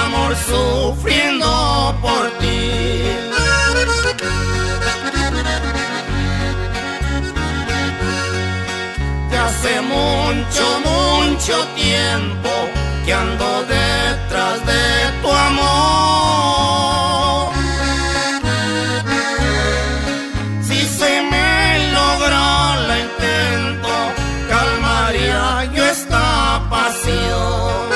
amor sufriendo por ti. Ya hace mucho, mucho tiempo que ando detrás de tu amor. Si se me logra la intento, calmaría yo esta pasión.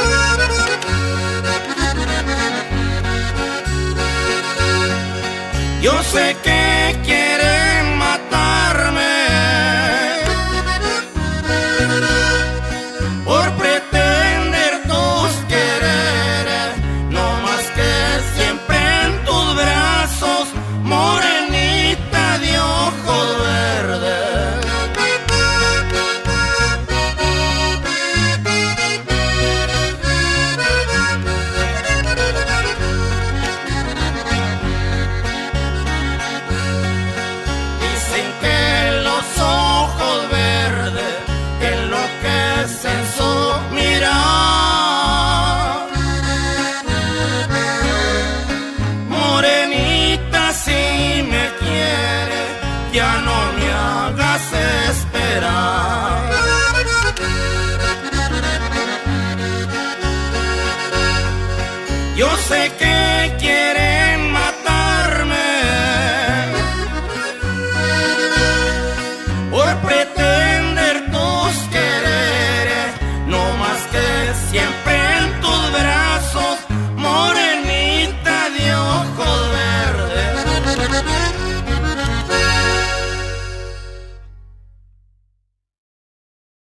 Yo sé que quieren matarme por pretender tus quereres, no más que siempre en tus brazos, morenita de ojos verdes. Dicen que los ojos verdes enloquecen su mirar. Morenita, si me quieres, ya no me hagas esperar. Yo sé que quieren matarme por pretender tus quereres, no más que siempre